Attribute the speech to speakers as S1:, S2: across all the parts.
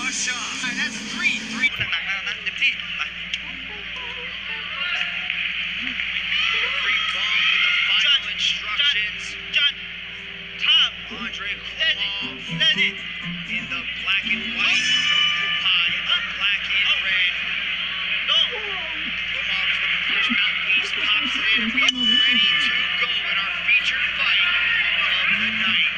S1: Russia. That's 3-3. หนักๆนะเต็มที่ไป Free ball with the final instructions.
S2: Tom.
S1: Andre KHROMOV
S2: Steady.
S1: in the black and white. YODPHUPA in the black and red.
S2: No.
S1: KHROMOV is looking for his mouthpiece. Pops it in. Ready to go in our featured fight of the night.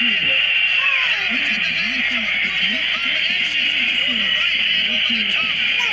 S1: David did the very top beautiful combination. Over right hand, over the top.